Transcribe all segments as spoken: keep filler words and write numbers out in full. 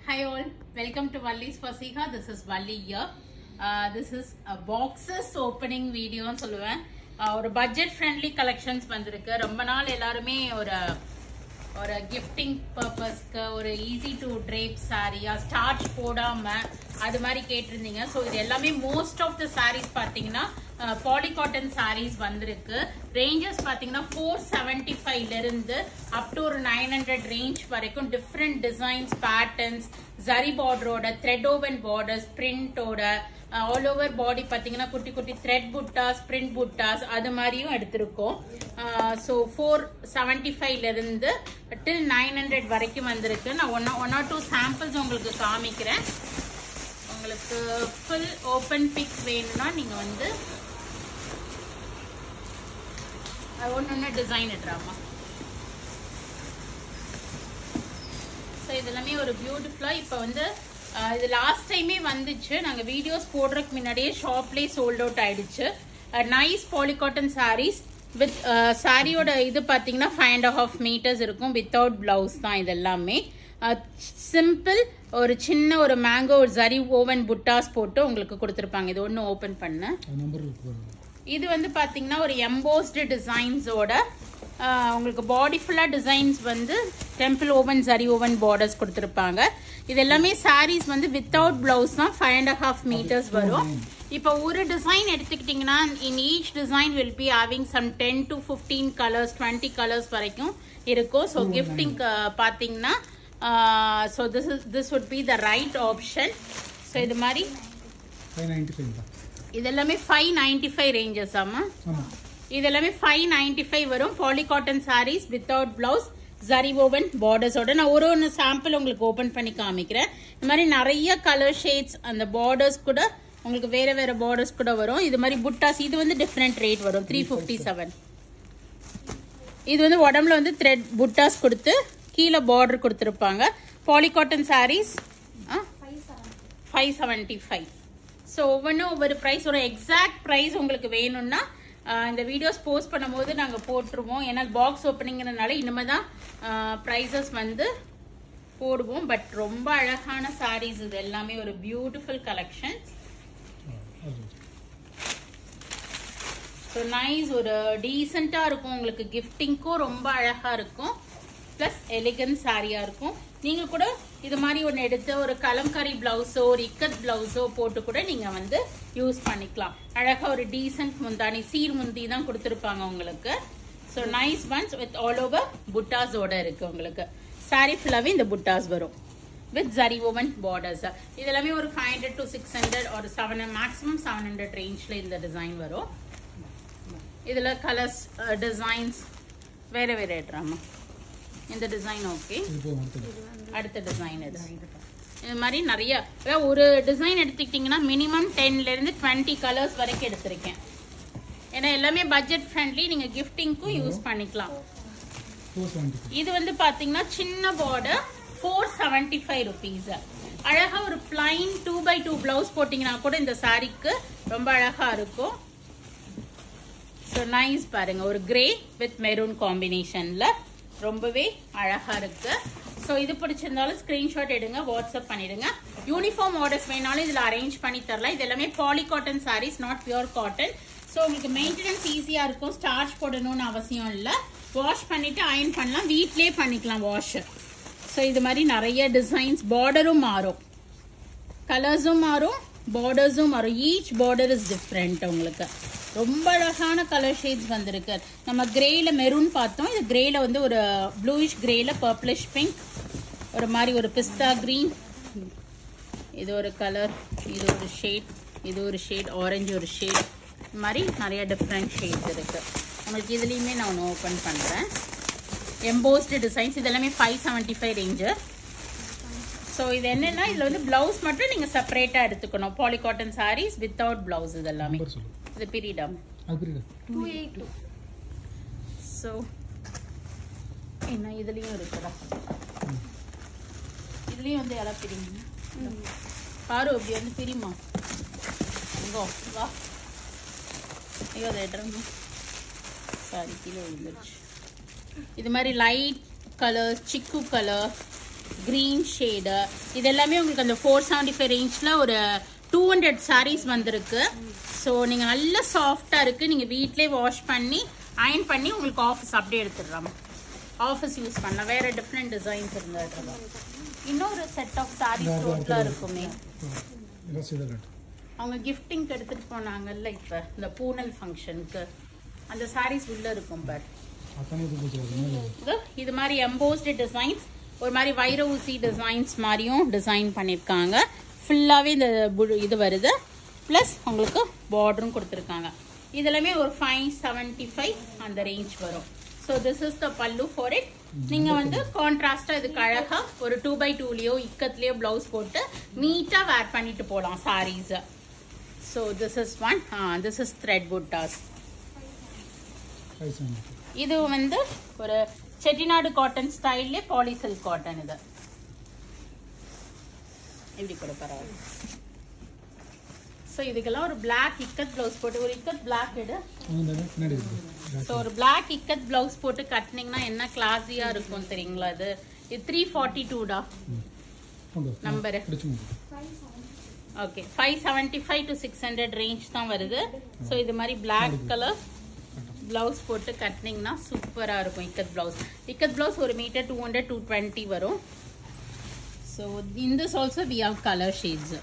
Hi all, welcome to Valli's Fasiha. This is Valli here. Uh, this is a boxes opening video னு சொல்லுவேன். ஒரு budget friendly collections வந்திருக்கு. ரொம்ப நாள் எல்லாருமே ஒரு ஒரு gifting purposeக்கு ஒரு easy to drape saree starch போடாம அது மாதிரி கேட்டிருந்தீங்க. ஸோ இது எல்லாமே most of the sarees பார்த்தீங்கன்னா poly cotton sarees வந்திருக்கு. ranges பார்த்தீங்கன்னா four seventy-five ல இருந்து up to ஒரு nine hundred range வரைக்கும் different designs, patterns, zari border ஓட, thread woven borders, print ஓட, all over body பார்த்தீங்கன்னா குட்டி குட்டி thread buttas, print buttas அது மாதிரியும் எடுத்திருக்கோம். ஸோ four seventy-five ல இருந்து till nine hundred வரைக்கும் வந்திருக்கு. நான் one one or two samples உங்களுக்கு காமிக்கிறேன். உங்களுக்கு ஃபுல் ஓப்பன் பிக் வேணும்னா நீங்க வந்து ஒன்னு டிசைன் எடுறாமா. ஸோ இதெல்லாமே ஒரு பியூட்டிஃபுல்லா இப்போ வந்து இது லாஸ்ட் டைமே வந்துச்சு. நாங்க வீடியோஸ் போடுறதுக்கு முன்னாடியே ஷாப்லேயே சோல்ட் அவுட் ஆயிடுச்சு. நைஸ் பாலிகாட்டன் சாரீஸ் வித் சாரியோட இது பார்த்தீங்கன்னா ஃபைவ் அண்ட் ஹாஃப் மீட்டர்ஸ் இருக்கும். வித்தவுட் பிளவுஸ் தான் இது எல்லாமே. சிம்பிள் ஒரு சின்ன ஒரு மேங்கோ ஒரு ஜரி ஓவன் புட்டாஸ் போட்டு உங்களுக்கு கொடுத்துருப்பாங்க. இது ஒன்று ஓப்பன் பண்ண இது வந்து பாத்தீங்கன்னா ஒரு எம்போஸ்டு டிசைன்ஸோட உங்களுக்கு பாடி ஃபுல்லா டிசைன்ஸ் வந்து temple woven zari woven borders கொடுத்துருப்பாங்க. இது எல்லாமே சாரீஸ் வந்து வித்தவுட் பிளவுஸ் தான் ஃபைவ் அண்ட் ஹாஃப் மீட்டர்ஸ் வரும். இப்போ ஒரு டிசைன் எடுத்துக்கிட்டீங்கன்னா in each design will be having some ten to fifteen colours twenty colours வரைக்கும் இருக்கும். ஸோ கிஃப்டிங் பாத்தீங்கன்னா so this is this would be the right option. So இது மாதிரி இதெல்லாமே ஃபைவ் நைன்டி ஃபைவ் ரேஞ்சஸ் ஆமா. இதெல்லாமே ஃபைவ் நைன்டி ஃபைவ் வரும். Polycotton sarees without blouse zari woven பார்டர்ஸோட. நான் ஒரு ஒன்று சாம்பிள் உங்களுக்கு ஓபன் பண்ணி காமிக்கிறேன். இந்த மாதிரி நிறைய கலர் ஷேட்ஸ் அந்த பார்டர்ஸ் கூட உங்களுக்கு வேற வேற பார்டர்ஸ் கூட வரும். இது மாதிரி புட்டாஸ் இது வந்து டிஃப்ரெண்ட் ரேட் வரும். த்ரீ ஃபிஃப்டி செவன் இது வந்து உடம்புல வந்து த்ரெட் புட்டாஸ் கொடுத்து கீழே பார்டர் கொடுத்துருப்பாங்க. Polycotton sarees five seventy five. So ஒவ்வொன்றும் ஒவ்வொரு ப்ரைஸ். ஒரு எக்ஸாக்ட் ப்ரைஸ் உங்களுக்கு வேணும்னா இந்த வீடியோஸ் போஸ்ட் பண்ணும்போது நாங்கள் போட்டுருவோம். ஏன்னா பாக்ஸ் ஓப்பனிங்கிறதுனால இனிமேல் தான் ப்ரைஸஸ் வந்து போடுவோம். பட் ரொம்ப அழகான சாரீஸ் இது எல்லாமே ஒரு பியூட்டிஃபுல் கலெக்ஷன்ஸ். ஸோ நைஸ் ஒரு டீசெண்டாக இருக்கும். உங்களுக்கு கிஃப்டிங்க்கும் ரொம்ப அழகாக இருக்கும். பிளஸ் எலிகன்ட் சாரியா இருக்கும். நீங்க கூட இது மாதிரி ஒன்று எடுத்து ஒரு கலம்காரி பிளவுஸோ ஒரு இக்கத் பிளவுஸோ போட்டு கூட நீங்க வந்து யூஸ் பண்ணிக்கலாம். அழகா ஒரு டீசென்ட் முந்தானி சீர் முந்தி தான் கொடுத்துருப்பாங்க உங்களுக்கு. So nice ones with all over புட்டாஸோட இருக்கு. உங்களுக்கு சாரி ஃபுல்லாவே இந்த புட்டாஸ் வரும் வித் ஜரி ஓவன் பார்டர்ஸ். இதெல்லாமே ஒரு five hundred to six hundred ஒரு செவன் மேக்ஸிமம் செவன் ஹண்ட்ரட் ரேஞ்ச்ல இந்த டிசைன் வரும். இதுல கலர்ஸ் டிசைன்ஸ் வேற வேற எடுறாமா. இந்த டிசைன் ஓகே. அடுத்த டிசைன் இது மாதிரி நிறைய ஒரு டிசைன் எடுத்துக்கிட்டீங்கன்னா மினிமம் டென்ல இருந்து டுவெண்ட்டி கலர்ஸ் வரைக்கும் எடுத்திருக்கேன். ஏன்னா எல்லாமே பட்ஜெட் ஃப்ரெண்ட்லி. நீங்க கிஃப்டிங்க்கும் யூஸ் பண்ணிக்கலாம். இது வந்து பாத்தீங்கன்னா சின்ன border four seventy five rupees. அழகா ஒரு plain two by two blouse போட்டீங்கன்னா கூட இந்த சாரிக்கு ரொம்ப அழகா இருக்கும். ஸோ நைஸ் பாருங்க ஒரு கிரே வித் மெரூன் காம்பினேஷன்ல ரொம்பவே அழகா இருக்கு. ஸோ இது பிடிச்சிருந்தாலும் ஸ்கிரீன்ஷாட் எடுங்க, வாட்ஸ்அப் பண்ணிடுங்க. யூனிஃபார்ம் ஆர்டர்ஸ் வேணாலும் இதுல அரேஞ்ச் பண்ணி தரலாம். இது எல்லாமே polycotton sarees, not pure cotton. So உங்களுக்கு மெயின்டெனன்ஸ் ஈஸியா இருக்கும். ஸ்டார்ச் போடணும்னு அவசியம் இல்லை. வாஷ் பண்ணிட்டு அயன் பண்ணலாம், வீட்லயே பண்ணிக்கலாம் வாஷ். ஸோ இது மாதிரி நிறைய டிசைன்ஸ், பார்டரும் மாறும், கலர்ஸும் மாறும், பார்டர்ஸும் மாறும். Each border is different. உங்களுக்கு ரொம்ப அழகான கலர் ஷேட்ஸ் வந்திருக்கு. நம்ம கிரேல மெரூன் பார்த்தோம். இது கிரேல வந்து ஒரு ப்ளூயிஷ் கிரேல பர்பிளிஷ் பிங்க், ஒரு மாதிரி ஒரு பிஸ்தா கிரீன், இது ஒரு கலர், இது ஒரு ஷேட், இது ஒரு ஷேட், ஆரஞ்சு ஒரு ஷேட், இந்த மாதிரி நிறைய டிஃப்ரெண்ட் ஷேட்ஸ் இருக்கு. உங்களுக்கு இதுலயுமே நான் ஒன்று ஓப்பன் பண்றேன். எம்போஸ்டு டிசைன்ஸ் இதெல்லாமே five seventy five range. So இது என்னன்னா இதுல வந்து பிளவுஸ் மட்டும் நீங்க செப்பரேட்டா எடுத்துக்கணும். பாலிகாட்டன் சாரீஸ் வித்தவுட் பிளவுஸ் இது எல்லாமே. இது பீரியடா டூ எயிட் டூ. ஸோ என்ன இதுலயும் இருக்குதா? இதுலயும் வந்து எல்லாம் பிரியுங்க பாரு. அப்படி வந்து பிரியுமா? வா ஐயோ அதை எடுறோம். சாரி கீழே விழுந்துருச்சு. இது மாதிரி லைட் கலர், சிக்கு கலர், green shade. இது எல்லாமே உங்களுக்கு அந்த four seventy-five ரேஞ்ச்ல ஒரு two hundred sarees வந்திருக்கு. ஸோ நீங்கள் நல்ல சாஃப்டாக இருக்குது. நீங்கள் வீட்டிலே வாஷ் பண்ணி அயன் பண்ணி உங்களுக்கு ஆஃபீஸ் அப்படியே எடுத்துடுறாங்க. ஆஃபீஸ் யூஸ் பண்ணலாம். வேறு டிஃப்ரெண்ட் டிசைன்ஸ் இருந்தால் இன்னொரு செட் ஆஃப் சாரீஸ் ரோட்டில் இருக்குமே. அவங்க கிஃப்டிங்க்கு எடுத்துகிட்டு போனாங்கல்ல இப்போ இந்த பூனல் ஃபங்க்ஷனுக்கு அந்த சாரீஸ் உள்ளே இருக்கும் பார். இது மாதிரி எம்போஸ்டு டிசைன்ஸ் ஒரு மாதிரி வைர ஊசி டிசைன்ஸ் மாதிரியும் டிசைன் பண்ணியிருக்காங்க. ஃபுல்லாகவே இந்த இது வருது. ப்ளஸ் உங்களுக்கு பார்டரும் கொடுத்துருக்காங்க. இதெல்லாமே ஒரு ஃபைவ் செவன்ட்டி ஃபைவ் அந்த ரேஞ்ச் வரும். So this is the pallu for it. நீங்கள் வந்து கான்ட்ராஸ்டாக இதுக்கு அழகாக ஒரு டூ பை டூலேயோ இக்கத்துலேயோ ப்ளவுஸ் போட்டு நீட்டாக வேர் பண்ணிட்டு போகலாம் சாரீஸை. So this is one. This is thread buttas. இது வந்து ஒரு செட்டிநாடு காட்டன் ஸ்டைல்லே பாலிசில்க் காட்டன். இது எப்படி கூட பரவாயில்ல. ஸோ இதுக்கெல்லாம் ஒரு பிளாக் இக்கத் பிளவுஸ் போட்டு ஒரு இக்கத் பிளாக் எடு. ஸோ ஒரு பிளாக் இக்கத் பிளவுஸ் போட்டு கட்டினீங்கன்னா என்ன கிளாஸியா இருக்கும் தெரியுங்களா? இது இது த்ரீ ஃபார்ட்டி டூடா நம்பரு. Okay five seventy five to six hundred range தான் வருது. ஸோ இது மாதிரி பிளாக் கலர் பிளவுஸ் போட்டு கட்டினீங்கன்னா சூப்பராக இருக்கும். இக்கத் பிளவுஸ் இக்கத் பிளவுஸ் ஒரு metre two hundred two twenty வரும். So in this also we have colour shades.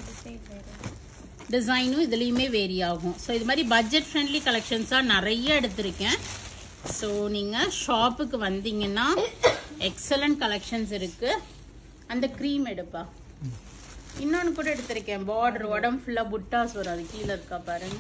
டிசைனும் இதுலேயுமே வேரி ஆகும். ஸோ இது மாதிரி பட்ஜெட் ஃப்ரெண்ட்லி கலெக்ஷன்ஸாக நிறைய எடுத்திருக்கேன். ஸோ நீங்கள் ஷாப்புக்கு வந்தீங்கன்னா எக்ஸலண்ட் கலெக்ஷன்ஸ் இருக்குது. அந்த க்ரீம் எடுப்பா. இன்னொன்று கூட எடுத்திருக்கேன். பார்டர் உடம்பு ஃபுல்லாக புட்டாஸ் வரும். அது கீழே இருக்கா பாருங்க.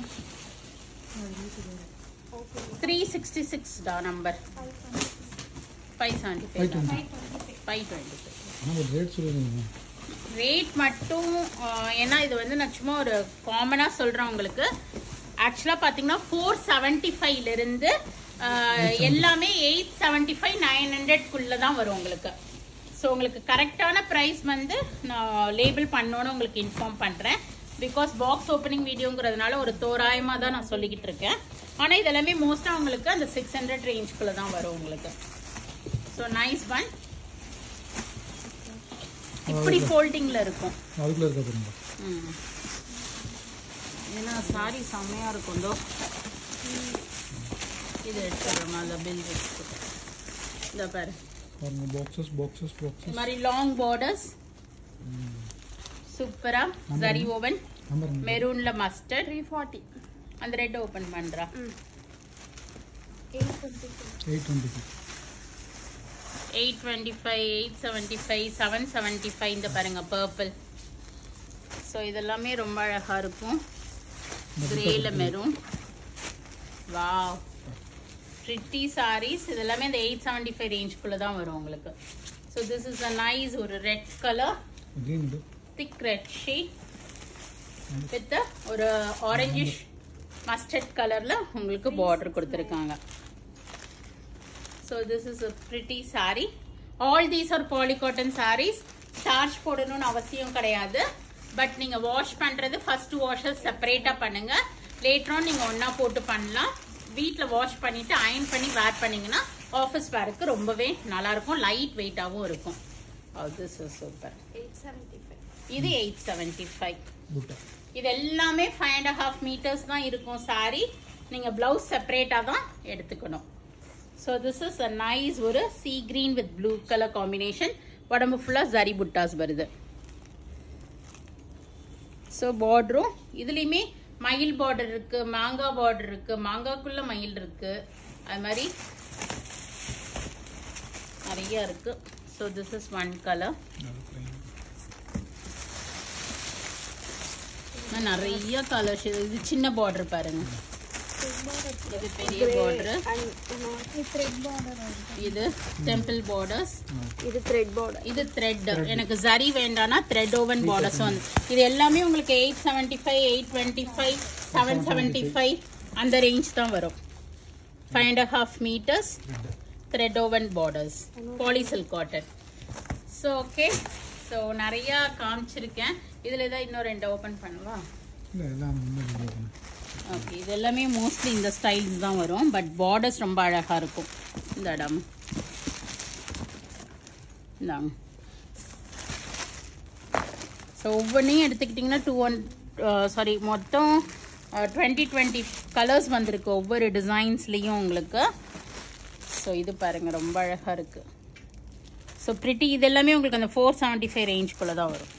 த்ரீ சிக்ஸ்டி சிக்ஸ் டா number. Five seventy five five twenty five rate மட்டும். ஏன்னா இது வந்து நான் சும்மா ஒரு காமனாக சொல்கிறேன் உங்களுக்கு. ஆக்சுவலாக பார்த்தீங்கன்னா ஃபோர் செவன்ட்டி ஃபைவ்லேருந்து எல்லாமே எயிட் செவன்ட்டி ஃபைவ் நைன் ஹண்ட்ரட்குள்ளே தான் வரும் உங்களுக்கு. ஸோ உங்களுக்கு கரெக்டான ப்ரைஸ் வந்து நான் லேபிள் பண்ணோன்னு உங்களுக்கு இன்ஃபார்ம் பண்ணுறேன். பிகாஸ் பாக்ஸ் ஓப்பனிங் வீடியோங்கிறதுனால ஒரு தோராயமாக தான் நான் சொல்லிக்கிட்டு இருக்கேன். ஆனால் இதெல்லாமே மோஸ்ட்டாக உங்களுக்கு அந்த சிக்ஸ் ஹண்ட்ரட் ரேஞ்சுக்குள்ளே தான் வரும் உங்களுக்கு. So nice one. இப்படி ஃபோல்டிங்ல இருக்கும். அதுக்குள்ள இருக்க பாருங்க. ம் ஏன்னா சாரி செமையா இருக்கும். தோ இது எடுத்துறோம். அந்த பில் வெச்சு இந்த பாரு. பாருங்க பாக்ஸஸ் பாக்ஸஸ் பாக்ஸஸ். இந்த மாதிரி லாங் பார்டர்ஸ் சூப்பரா ஜரி ஓவன் மெரூன்ல மஸ்டர்ட் த்ரீ ஃபார்ட்டி. அந்த ரெட் ஓபன் பண்றா. Eight twenty five eight twenty five eight seventy five seven seventy five. இந்த பாருங்க பர்பிள். ஸோ இதெல்லாமே ரொம்ப அழகா இருக்கும். கிரேல மெரூன். Wow pretty sarees. இதெல்லாமே இந்த எயிட் செவன்ட்டி ஃபைவ் ரேஞ்சுக்குள்ள தான் வரும் உங்களுக்கு. So this is a nice ஒரு red colour thick red shade with ஒரு ஆரஞ்சிஷ் மஸ்டர்ட் கலர்ல உங்களுக்கு பார்டர் கொடுத்துருக்காங்க. So this is a pretty saree. All these are polycotton sarees. Starch போடணும்னு அவசியம் கிடையாது. பட் நீங்க வாஷ் பண்றது ஃபர்ஸ்ட் வாஷஸ் செப்பரேட்டா பண்ணுங்க. லேட்டர் ஆன் நீங்க ஒண்ணா போட்டு பண்ணலாம். வீட்ல வாஷ் பண்ணிட்டு அயன் பண்ணி வேர் பண்ணீங்கன்னா ஆஃபீஸ் வேருக்கு ரொம்பவே நல்லா இருக்கும். லைட் வெயிட்டாவும் இருக்கும். Oh, this is super. Eight seventy five. இது எயிட் செவன்ட்டி ஃபைவ். இது எல்லாமே ஃபைவ் அண்ட் ஹாஃப் மீட்டர்ஸ் தான் இருக்கும் சாரி. நீங்க பிளவுஸ் செப்பரேட்டா தான் எடுத்துக்கணும். So this is a nice ஒரு sea green with blue color combination. உடம்பு ஃபுல்லா ஜரி புட்டாஸ் வருது. ஸோ பார்டரும் இதுலேயுமே மயில் பார்டர் இருக்கு, மாங்காய் பார்டர் இருக்கு, மாங்காய்க்குள்ள மயில் இருக்கு, அது மாதிரி நிறைய இருக்கு. So this is one colour. நிறைய கலர்ஸ். இது சின்ன பார்டர் பாருங்க. இது பெரிய பார்டர். இது டெம்பிள் பார்டர்ஸ். இது த்ரெட் பார்டர். இது த்ரெட். எனக்கு ஜரி வேண்டானா த்ரெட் ஓவன் பார்டர்ஸ் வந்து இது எல்லாமே உங்களுக்கு eight seventy five eight twenty five seven seventy five அந்த ரேஞ்ச் தான் வரும். Five and half metres thread woven borders polysilk cotton. So okay. So நிறைய காமிச்சிருக்கேன். இதுல ஏதாவது இன்னும் ரெண்டு ஓப்பன் பண்ணுவா? ஓகே. இது எல்லாமே மோஸ்ட்லி இந்த ஸ்டைல்ஸ் தான் வரும். பட் பார்டர்ஸ் ரொம்ப அழகா இருக்கும். இந்த இடம் இந்தாங்க. ஸோ ஒவ்வொன்றையும் எடுத்துக்கிட்டிங்கன்னா டூ ஒன் சாரி மொத்தம் டுவெண்ட்டி டுவெண்ட்டி கலர்ஸ் வந்திருக்கு ஒவ்வொரு டிசைன்ஸ்லேயும் உங்களுக்கு. ஸோ இது பாருங்கள் ரொம்ப அழகாக இருக்குது. ஸோ ப்ரிட்டி இது எல்லாமே உங்களுக்கு அந்த ஃபோர் செவன்ட்டி ஃபைவ் ரேஞ்சுக்குள்ளே தான் வரும்.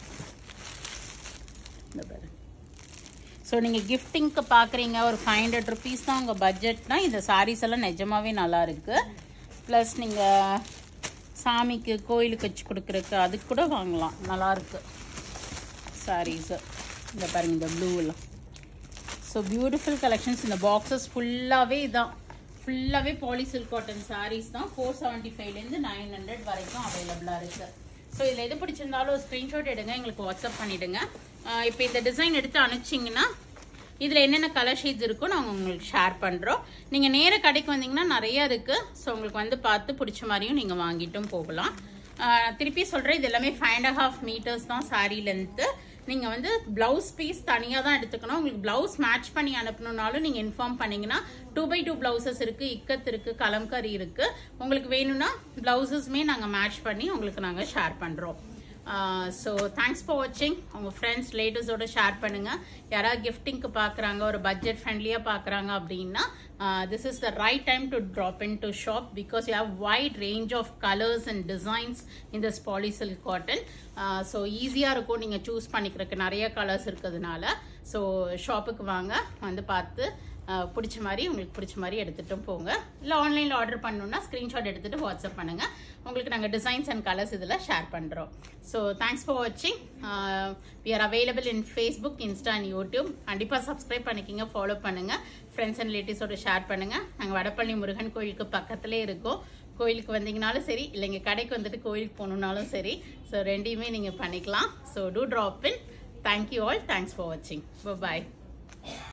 இந்த பாருங்க. ஸோ நீங்கள் கிஃப்டிங்க்கு பார்க்குறீங்க ஒரு ஃபைவ் ஹண்ட்ரட் ருபீஸ் தான் உங்கள் பட்ஜெட்னா இந்த சாரீஸ் எல்லாம் நிஜமாவே நல்லா இருக்குது. ப்ளஸ் நீங்கள் சாமிக்கு கோயிலுக்கு வச்சு கொடுக்குறக்கு அதுக்கு கூட வாங்கலாம், நல்லாயிருக்கு சாரீஸு. இந்த பாருங்கள் இந்த ப்ளூவெல்லாம். So beautiful collections. இந்த பாக்ஸஸ் ஃபுல்லாகவே இதான், ஃபுல்லாகவே பாலி சில்க் காட்டன் சாரீஸ் தான். ஃபோர் செவன்ட்டி ஃபைவ்லேருந்து நைன் ஹண்ட்ரட் வரைக்கும் அவைலபிளாக இருக்குது. ஸோ இதில் எது பிடிச்சிருந்தாலும் ஒரு ஸ்க்ரீன்ஷாட் எடுங்க, எங்களுக்கு வாட்ஸ்அப் பண்ணிவிடுங்க. இப்போ இந்த டிசைன் எடுத்து அனுப்பிச்சிங்கன்னா இதில் என்னென்ன கலர் ஷேட்ஸ் இருக்கோ நாங்கள் உங்களுக்கு ஷேர் பண்ணுறோம். நீங்கள் நேர கடைக்கு வந்தீங்கன்னா நிறையா இருக்குது. ஸோ உங்களுக்கு வந்து பார்த்து பிடிச்ச மாதிரியும் நீங்கள் வாங்கிட்டும் போகலாம். திருப்பி சொல்கிறேன், இது எல்லாமே ஃபைவ் அண்ட் ஹாஃப் மீட்டர்ஸ் தான் சாரீ லென்த்து. நீங்கள் வந்து ப்ளவுஸ் பீஸ் தனியாக தான் எடுத்துக்கணும். உங்களுக்கு ப்ளவுஸ் மேட்ச் பண்ணி அனுப்பணுன்னாலும் நீங்கள் இன்ஃபார்ம் பண்ணிங்கன்னா டூ பை டூ ப்ளவுசஸ் இருக்குது, இக்கத் இருக்குது, கலம்கரி இருக்குது. உங்களுக்கு வேணும்னா ப்ளவுசஸுமே நாங்கள் மேட்ச் பண்ணி உங்களுக்கு நாங்கள் ஷேர் பண்ணுறோம். ஸோ தேங்க்ஸ் ஃபார் வாட்சிங். உங்கள் ஃப்ரெண்ட்ஸ் ரிலேட்டிவ்ஸோட ஷேர் பண்ணுங்கள். யாராவது கிஃப்டிங்க்கு பார்க்குறாங்க, ஒரு பட்ஜெட் ஃப்ரெண்ட்லியாக பார்க்குறாங்க அப்படின்னா this is the right time to drop in to shop because you have wide range of colours and designs in this poly silk cotton. So ஈஸியாக இருக்கும் நீங்கள் சூஸ் பண்ணிக்கிறதுக்கு, நிறைய கலர்ஸ் இருக்கிறதுனால. ஸோ ஷாப்புக்கு வாங்க, வந்து பார்த்து பிடிச்ச மாதிரி உங்களுக்கு பிடிச்ச மாதிரி எடுத்துகிட்டும் போங்க. இல்லை ஆன்லைனில் ஆர்டர் பண்ணணுன்னா ஸ்க்ரீன்ஷாட் எடுத்துகிட்டு வாட்ஸ்அப் பண்ணுங்கள். உங்களுக்கு நாங்கள் டிசைன்ஸ் அண்ட் கலர்ஸ் இதில் ஷேர் பண்ணுறோம். ஸோ தேங்க்ஸ் ஃபார் வாட்சிங். We are available in Facebook, Insta and YouTube. கண்டிப்பாக சப்ஸ்கிரைப் பண்ணிக்கிங்க, ஃபாலோ பண்ணுங்கள், ஃப்ரெண்ட்ஸ் அண்ட் ரிலேட்டிவ்ஸோட ஷேர் பண்ணுங்கள். நாங்கள் வடப்பள்ளி முருகன் கோயிலுக்கு பக்கத்துலேயே இருக்கோம். கோயிலுக்கு வந்தீங்கனாலும் சரி, இல்லைங்க கடைக்கு வந்துட்டு கோயிலுக்கு போகணுன்னாலும் சரி. ஸோ ரெண்டையுமே நீங்கள் பண்ணிக்கலாம். So do drop in. Thank you all. Thanks for வாட்சிங். பாய்.